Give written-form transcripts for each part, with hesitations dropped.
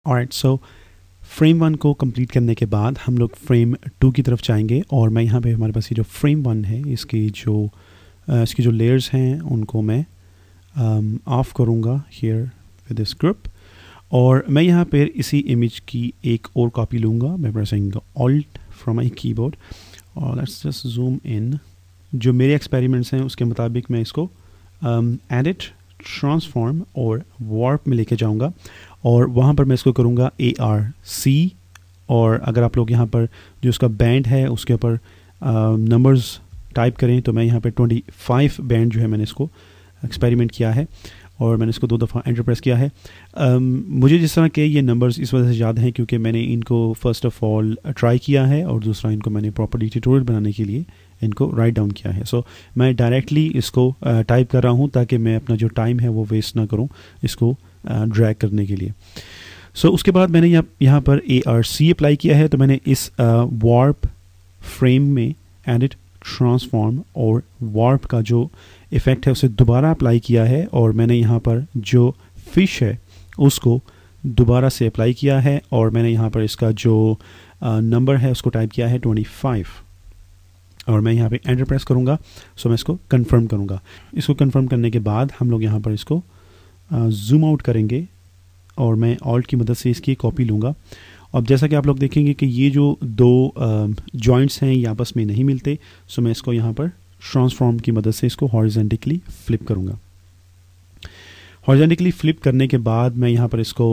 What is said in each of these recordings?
Alright, सो frame 1 को complete करने के बाद हम लोग फ्रेम 2 की तरफ जाएंगे और मैं यहाँ पे हमारे पास ये जो फ्रेम 1 है इसकी जो लेयर्स हैं उनको मैं ऑफ करूँगा हियर विद दिस ग्रुप, और मैं यहाँ पर इसी इमेज की एक और कॉपी लूँगा। मैं pressing alt from my keyboard और लेट्स जस्ट जूम इन। जो मेरे एक्सपेरिमेंट्स हैं उसके मुताबिक मैं इसको एडिट, ट्रांसफॉर्म और वार्प में लेके जाऊंगा और वहाँ पर मैं इसको करूँगा ARC। और अगर आप लोग यहाँ पर जो उसका बैंड है उसके ऊपर नंबर्स टाइप करें तो मैं यहाँ पर 25 बैंड जो है मैंने इसको एक्सपेरिमेंट किया है और मैंने इसको 2 दफ़ा एंटर प्रेस किया है। मुझे जिस तरह के ये नंबर्स इस वजह से याद हैं क्योंकि मैंने इनको फ़र्स्ट ऑफ़ ऑल ट्राई किया है और दूसरा इनको मैंने प्रॉपर्ली ट्यूटोरियल बनाने के लिए इनको राइट डाउन किया है। सो मैं डायरेक्टली इसको टाइप कर रहा हूँ ताकि मैं अपना जो टाइम है वो वेस्ट ना करूँ इसको ड्रैग करने के लिए। सो उसके बाद मैंने यहाँ पर ARC अप्लाई किया है, तो मैंने इस वार्प फ्रेम में एडिट, ट्रांसफॉर्म और वार्प का जो इफ़ेक्ट है उसे दोबारा अप्लाई किया है और मैंने यहाँ पर जो फिश है उसको दोबारा से अप्लाई किया है और मैंने यहाँ पर इसका जो नंबर है उसको टाइप किया है 25 और मैं यहाँ पे एंटर प्रेस करूँगा। सो मैं इसको कंफर्म करूँगा। इसको कंफर्म करने के बाद हम लोग यहाँ पर इसको जूम आउट करेंगे और मैं ऑल्ट की मदद से इसकी कॉपी लूँगा। अब जैसा कि आप लोग देखेंगे कि ये जो दो जॉइंट्स हैं ये आपस में नहीं मिलते, सो मैं इसको यहाँ पर ट्रांसफॉर्म की मदद से इसको हॉरिजॉन्टली फ्लिप करूँगा। हॉरिजॉन्टली फ्लिप करने के बाद मैं यहाँ पर इसको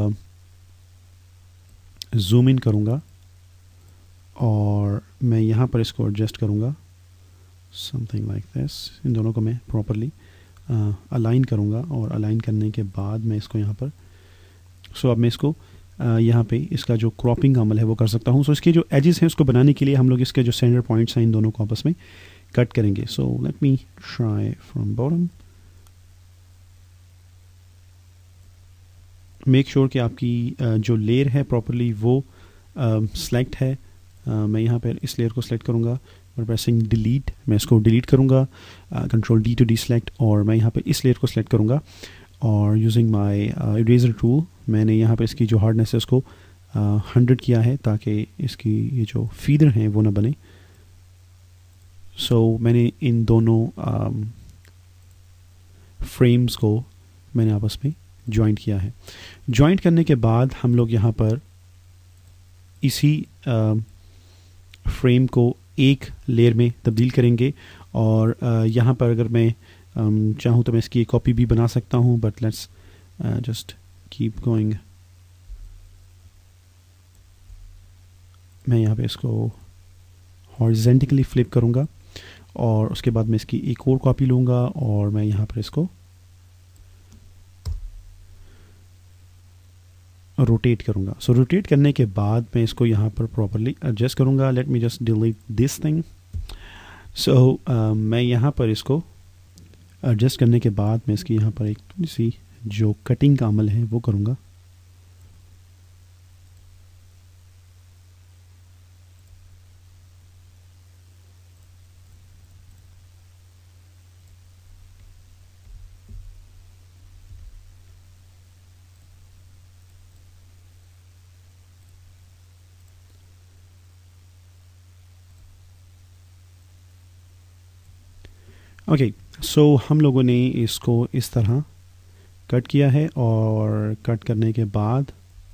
जूम इन करूँगा और मैं यहाँ पर इसको एडजस्ट करूँगा समथिंग लाइक दिस। इन दोनों को मैं प्रॉपरली अलाइन करूँगा और अलाइन करने के बाद मैं इसको यहाँ पर अब मैं इसको यहाँ पे इसका जो क्रॉपिंग अमल है वो कर सकता हूँ। इसके जो एजेस हैं उसको बनाने के लिए हम लोग इसके जो सेंटर पॉइंट्स हैं इन दोनों को आपस में कट करेंगे। So let me try from bottom. Make sure कि आपकी जो लेयर है प्रॉपरली वो सेलेक्ट है। मैं यहाँ पर इस लेयर को सेलेक्ट करूँगा और प्रेसिंग डिलीट मैं इसको डिलीट करूँगा, कंट्रोल D टू डीसेलेक्ट, और मैं यहाँ पे इस लेयर को सेलेक्ट करूँगा और यूजिंग माय इरेजर टूल मैंने यहाँ पे इसकी जो हार्डनेस है उसको 100 किया है ताकि इसकी ये जो फीदर हैं वो ना बने। मैंने इन दोनों फ्रेम्स को मैंने आपस में जॉइंट किया है। जॉइंट करने के बाद हम लोग यहाँ पर इसी फ्रेम को एक लेयर में तब्दील करेंगे और यहाँ पर अगर मैं चाहूँ तो मैं इसकी एक कॉपी भी बना सकता हूँ, but let's just keep going. मैं यहाँ पे इसको हॉरिजॉन्टली फ्लिप करूँगा और उसके बाद मैं इसकी एक और कॉपी लूँगा और मैं यहाँ पर इसको रोटेट करूँगा। रोटेट करने के बाद मैं इसको यहाँ पर प्रॉपरली एडजस्ट करूँगा। Let me just delete this thing. मैं यहाँ पर इसको एडजस्ट करने के बाद मैं इसकी यहाँ पर एक थोड़ी सी जो कटिंग का अमल है वो करूँगा। ओके, हम लोगों ने इसको इस तरह कट किया है और कट करने के बाद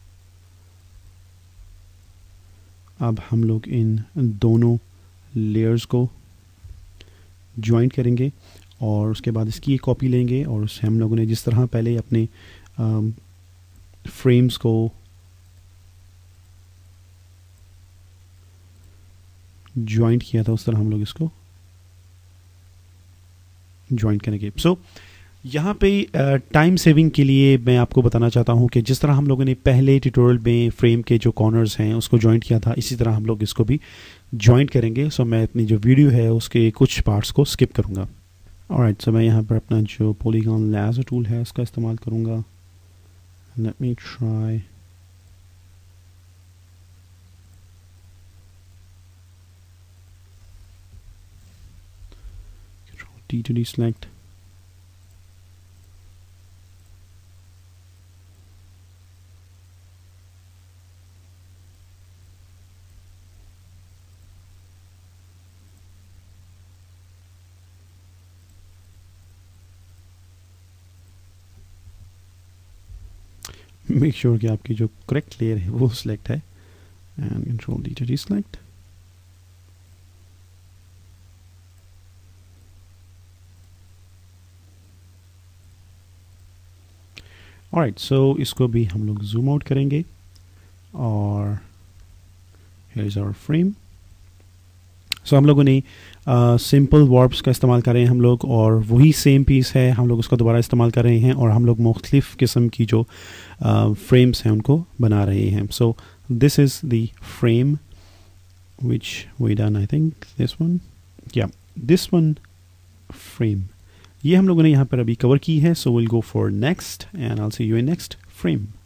अब हम लोग इन दोनों लेयर्स को ज्वाइंट करेंगे और उसके बाद इसकी एक कॉपी लेंगे और उससे हम लोगों ने जिस तरह पहले अपने फ्रेम्स को ज्वाइंट किया था उस तरह हम लोग इसको ज्वाइंट करेंगे। यहाँ पे टाइम सेविंग के लिए मैं आपको बताना चाहता हूँ कि जिस तरह हम लोगों ने पहले ट्यूटोरियल में फ्रेम के जो कॉर्नर्स हैं उसको ज्वाइंट किया था, इसी तरह हम लोग इसको भी ज्वाइंट करेंगे। मैं अपनी जो वीडियो है उसके कुछ पार्ट्स को स्किप करूँगा। ऑलराइट, मैं यहाँ पर अपना जो पॉलीगॉन लेजर टूल है उसका इस्तेमाल करूँगा। Let me try. T to deselect. Make sure कि आपकी जो करेक्ट लेयर है वो सिलेक्ट है and control D to deselect. Alright, so इसको भी हम लोग जूम आउट करेंगे और here is our frame. So हम लोगों ने सिंपल वार्प्स का इस्तेमाल कर रहे हैं हम लोग, और वही सेम पीस है, हम लोग उसका दोबारा इस्तेमाल कर रहे हैं और हम लोग मुख्तलिफ किस्म की जो फ्रेम्स हैं उनको बना रहे हैं। So this is the frame which we done, I think this one, या दिस वन फ्रेम, ये हम लोगों ने यहाँ पर अभी कवर की है। So will go for next and I will see you in next frame.